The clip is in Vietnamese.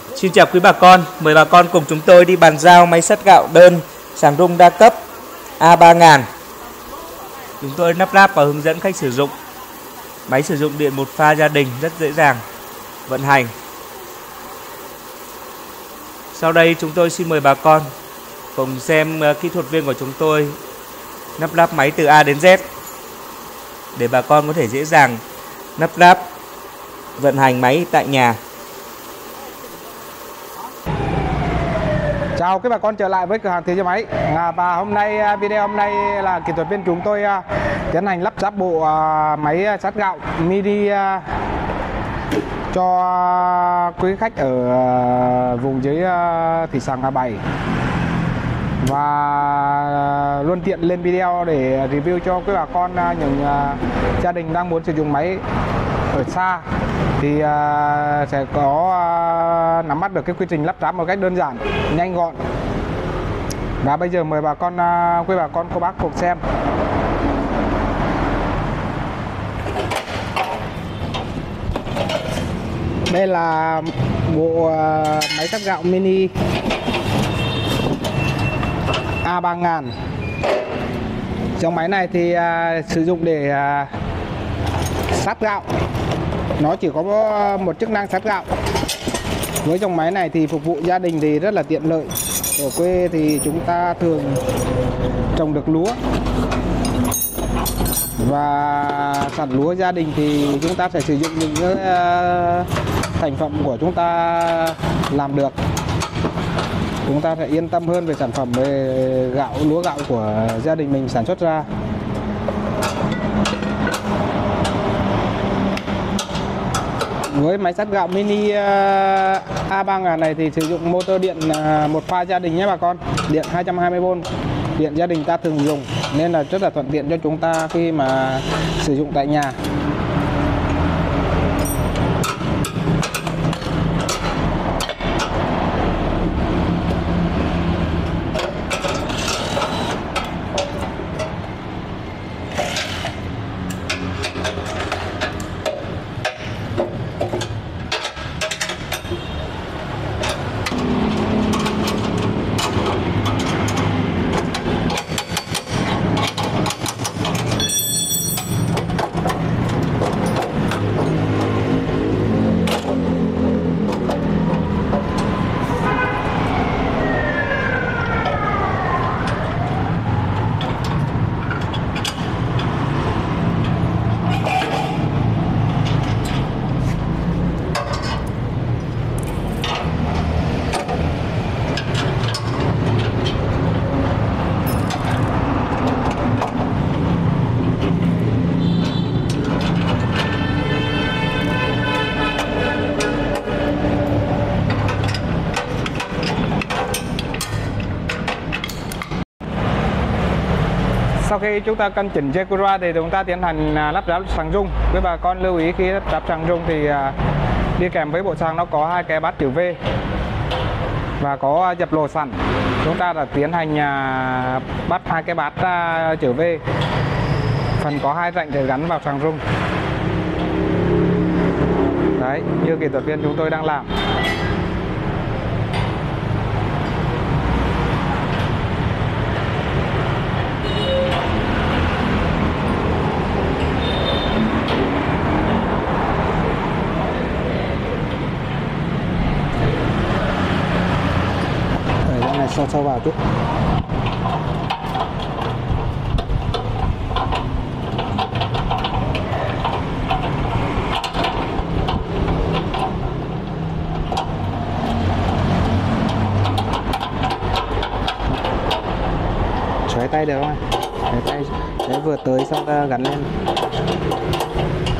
Xin chào quý bà con, mời bà con cùng chúng tôi đi bàn giao máy sắt gạo đơn sàng rung đa cấp A3000. Chúng tôi lắp ráp và hướng dẫn khách sử dụng. Máy sử dụng điện một pha gia đình rất dễ dàng vận hành. Sau đây chúng tôi xin mời bà con cùng xem kỹ thuật viên của chúng tôi lắp ráp máy từ A đến Z để bà con có thể dễ dàng lắp ráp vận hành máy tại nhà. Chào các bà con trở lại với cửa hàng Thế Giới Máy. Và video hôm nay là kỹ thuật viên chúng tôi tiến hành lắp ráp bộ máy sắt gạo mini cho quý khách ở vùng dưới thị xã Ngã Bảy, và luôn tiện lên video để review cho quý bà con những gia đình đang muốn sử dụng máy ở xa thì sẽ có nắm bắt được cái quy trình lắp ráp một cách đơn giản, nhanh gọn. Và bây giờ mời bà con, quý bà con, cô bác cùng xem. Đây là bộ máy sắt gạo mini A3000. Dòng máy này thì sử dụng để sắt gạo. Nó chỉ có một chức năng sắt gạo. Với dòng máy này thì phục vụ gia đình thì rất là tiện lợi. Ở quê thì chúng ta thường trồng được lúa, và sản lúa gia đình thì chúng ta sẽ sử dụng những thành phẩm của chúng ta làm được. Chúng ta sẽ yên tâm hơn về sản phẩm, về lúa gạo của gia đình mình sản xuất ra. Với máy sắt gạo mini A3000 này thì sử dụng motor điện một pha gia đình nhé bà con, điện 220V, điện gia đình ta thường dùng nên là rất là thuận tiện cho chúng ta khi mà sử dụng tại nhà. Sau khi chúng ta căn chỉnh dây cura thì chúng ta tiến hành lắp ráp sàng rung. Quý bà con lưu ý khi lắp ráp sàng rung thì đi kèm với bộ sàng nó có hai cái bát chữ V và có dập lỗ sẵn. Chúng ta đã tiến hành bắt hai cái bát chữ V, phần có hai rãnh để gắn vào sàng rung. Đấy, như kỹ thuật viên chúng tôi đang làm. Sâu vào chút. Xoáy tay được không? Xoáy tay để vừa tới xong ta gắn lên.